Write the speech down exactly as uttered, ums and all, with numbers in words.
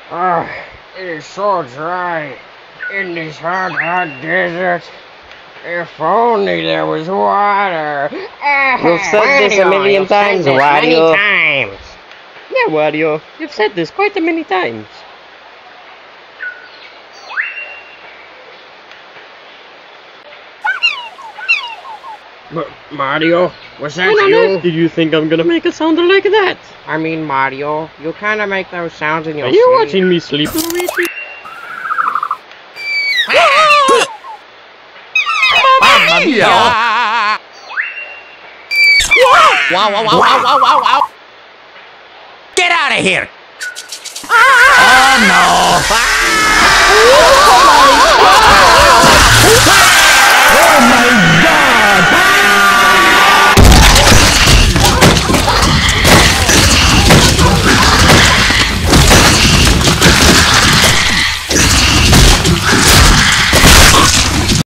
Ah, it is so dry in this hot, hot desert. If only there was water. You've said this a million times, Wario. Many times. Yeah, Wario, you've said this quite a many times. But Mario, was that When on you? earth did you think I'm gonna make a sound like that? I mean, Mario, you kind of make those sounds in your Are you sleep. watching me sleep, Luigi? Mamma mia! Wow, wow, wow, wow, wow, wow, wow! Get out of here! Oh no! Oh my god!